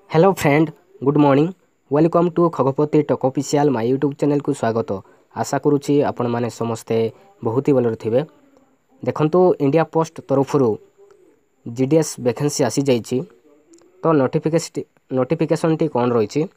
Hello friend, good morning. Welcome to खगपति टक official my YouTube channel को स्वागत। आशा करुच्ची आपण माने समस्ते बहुत ही भलर थे। देखंतु इंडिया पोस्ट तरफ जीडीएस वैकेंसी आसी जाइए। तो नोटिफिकेशन टी कौन रही?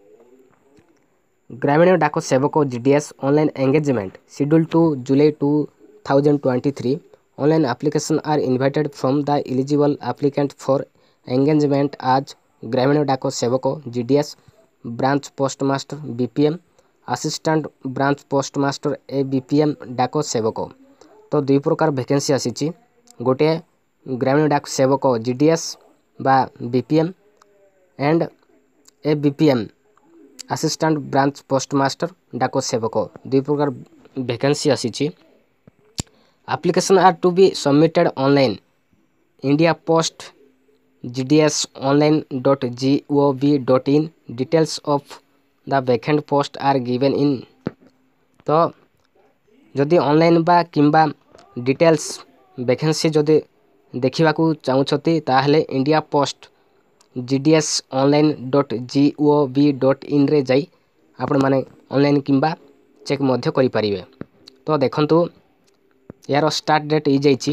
Gramin Dak Sevak GDS online engagement schedule two July 2023। Online application are invited from the eligible applicant for engagement as Gramin Dak Sevak GDS, branch postmaster BPM, assistant branch postmaster ABPM Dak Sevak. तो दुई प्रकार vacancy आसी। गोटे ग्रामीण डाक सेवक जीडीएस बा BPM and ABPM assistant branch postmaster Dak Sevak. दुई प्रकार vacancy आसी। Application are to be submitted online India post gds online.gov.in। Details of the vacant post are given in. तो जदि ऑनलाइन बा किंबा डिटेल्स वैकेंसी जदि देखा चाहूँगी ताहले इंडिया पोस्ट gds online.gov.in रे जाई आपण माने ऑनलाइन किंबा चेक मध्य करि परिबे। तो देखंतु यार स्टार्ट डेट हो जाइए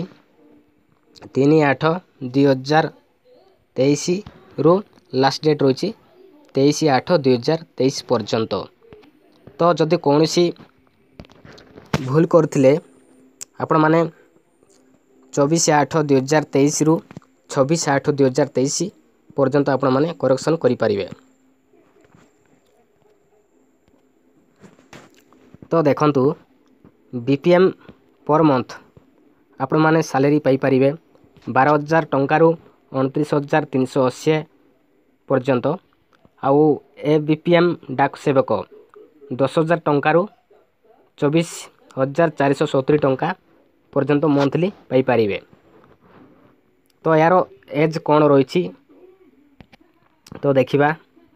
3/8/2023 रु लास्ट डेट रही 23/8/2023 पर्यंत। तो जदि कौन सी भूल करथिले आपण माने 24/8/2023 रु 26/8/2023 पर्यंत आपण माने करेक्शन करि परिबे। तो देखंतु बीपीएम पर मंथ आपण माने सैलरी पाई परिबे 12,000 टंका रु 29,380 पर्यंत। आउ एबीपीएम डाक सेवक 10,000 टंका रु 24,470 टंका पर्यंत मंथली पाई परिबे। तो यार एज कौन रही? तो देखिबा।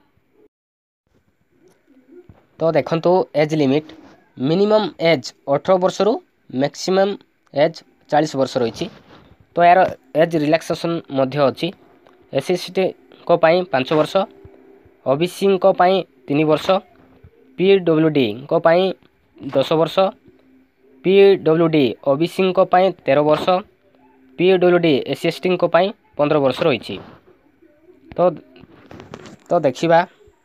तो देखंतु एज लिमिट मिनिमम एज 18 वर्ष रु मैक्सिमम एज 40 वर्ष रही। तो यार एज रिलैक्सेशन मध्य अच्छी। एससी एसटी को पाई 5 वर्ष, ओबीसी को पाई 3 वर्ष, पीडब्ल्यूडी को पाई 10 वर्ष, पीडब्ल्यूडी ओबीसी को पाई 13 वर्ष, पीडब्ल्यूडी एससी एसटी को पाई 15 वर्ष रही। तो देखिबा।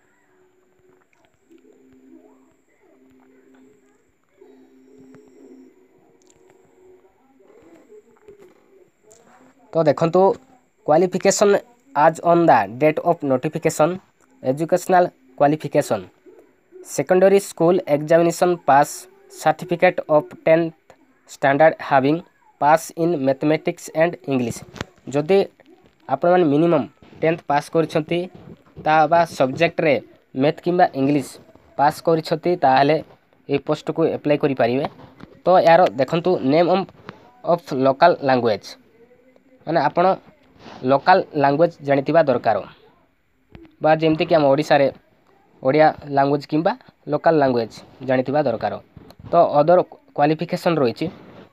तो देखंतु qualification as on the date of notification. Educational qualification secondary school examination pass, certificate of 10th standard having pass in mathematics and English. जदि आपण माने मिनिमम 10th पास करिसंती ता बा सब्जेक्ट रे मैथ किंबा इंग्लिश पास करिसंती ताहले ए पोस्ट को अप्लाई करि परिबे। तो यार देखंतु नेम ऑफ लोकल लैंग्वेज माने आपण लोकल लैंग्वेज जानिथिबा दरकार बा जेमति कि हम ओडिसा रे ओडिया लैंग्वेज किंबा लोकल लैंग्वेज जानिथिबा दरकार। तो अदर क्वालिफिकेशन रही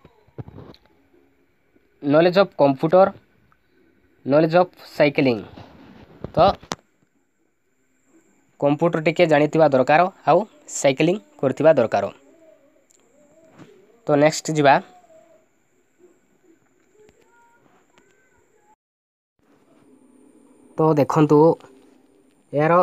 knowledge of computer, knowledge of cycling. तो कंप्यूटर टिके जानिथिबा दरकार आउ साइकिलिंग करथिबा दरकार। तो नेक्स्ट जिबा। तो देखंतु यार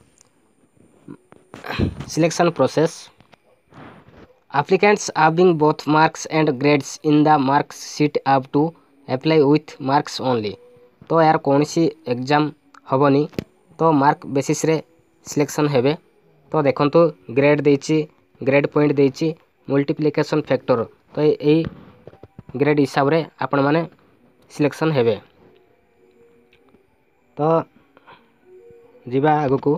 selection process applicants having both marks and grades in the marks sheet have to apply with marks only. तो यार कौन सी एग्जाम हेनी, तो मार्क बेसिस रे सिलेक्शन हेबे। तो देखंतु ग्रेड देछि, ग्रेड पॉइंट देछि, मल्टीप्लिकेशन फैक्टर। तो यही ग्रेड हिसाब रे आपण माने सिलेक्शन हेबे। तो जीवा आगु।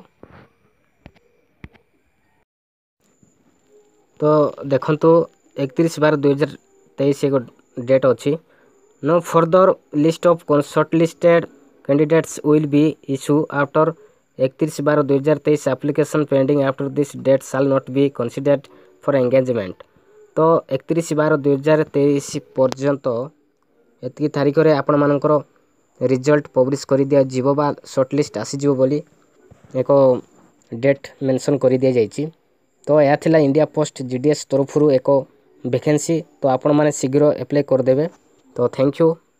तो देखंतु 31/12/2023 एक डेट अच्छी। No further list of shortlisted candidates will be issue after 31/12/2023। Application pending after this date shall not be considered for engagement. तो 31/12/2023 पर्यंत एति तारीख रे आपण मानकर रिजल्ट पब्लिश कर दिज्व बा सर्टलिस्ट आसीज बोली एक डेट मेंशन कर दि जाइए। तो यह थिला इंडिया पोस्ट जीडीएस तरफ एक वैकेंसी। तो आपण मैंने शीघ्र एप्लाई करदे। तो थैंक यू।